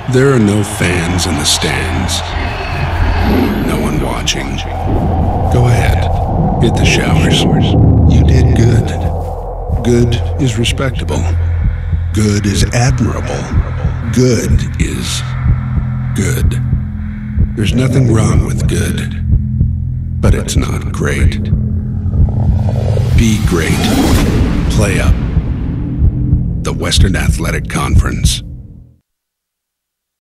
There are no fans in the stands. No one watching. Go ahead. Hit the showers. You did good. Good is respectable. Good is admirable. Good is good. There's nothing wrong with good, but it's not great. Be great. Play up. The Western Athletic Conference.